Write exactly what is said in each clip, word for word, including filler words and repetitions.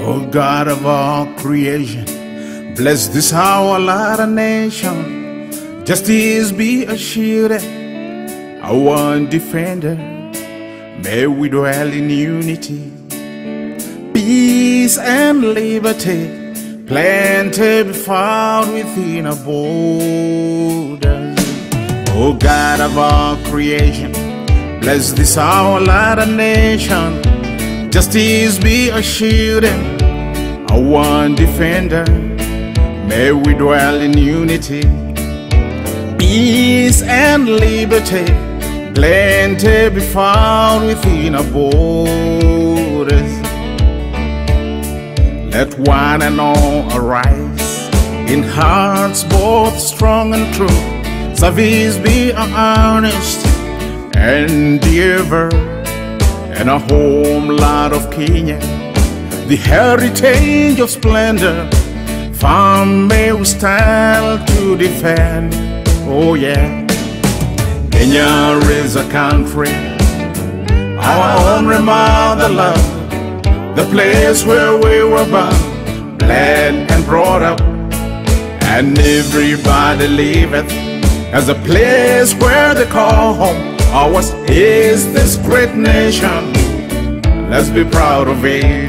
Oh God of all creation, bless this our Lord nation. Justice be a shield, our defender. May we dwell in unity, peace and liberty, plenty be found within our borders. Oh God of all creation, bless this our Lord nation. Justice be a shield, our defender. May we dwell in unity, peace and liberty, plenty be found within our borders. Let one and all arise in hearts both strong and true. Service be our earnest endeavor, and a homeland of Kenya, the heritage of splendor, firm may we stand to defend. Oh yeah, Kenya is a country, our own motherland, the place where we were born, bled and brought up, and everybody liveth as a place where they call home. Ours is this great nation, let's be proud of it.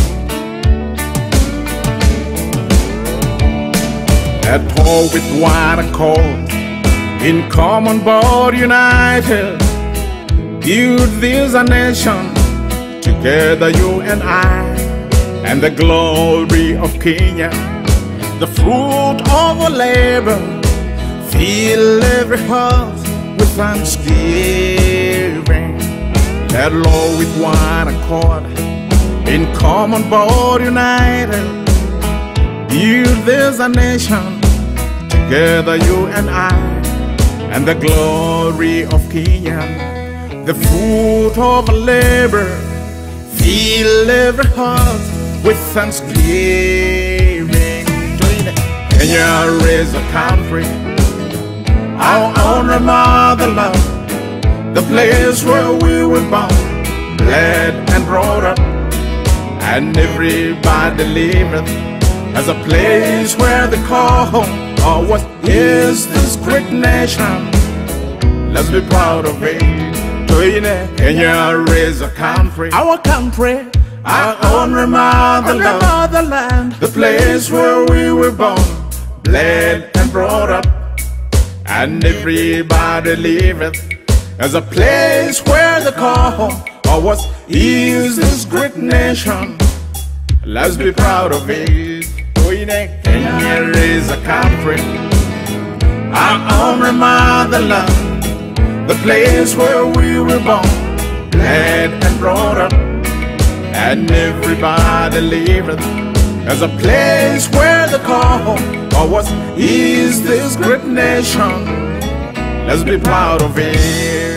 Let all with one accord, in common but united, build this a nation, together you and I, and the glory of Kenya, the fruit of our labor, fill every heart with thanksgiving. Let Lord with one accord, in common but united, build this a nation, together you and I, and the glory of Kenya, the fruit of our labor, fill every heart with thanksgiving. Kenya is a country, our own motherland, the place where we were born, bled and brought up, and everybody liveth as a place where they call home. Oh, what is this great nation? Let's be proud of it. Kenya is a country, our country, our own motherland, motherland, the place where we were born, bled and brought up, and everybody liveth as a place where they call home. Oh, what is this great nation? Let's be proud of it. Kenya is a country, our own motherland, the place where we were born, bled and brought up, and everybody liveth as a place where they call home. Oh, what is this great nation? Let's be proud of it.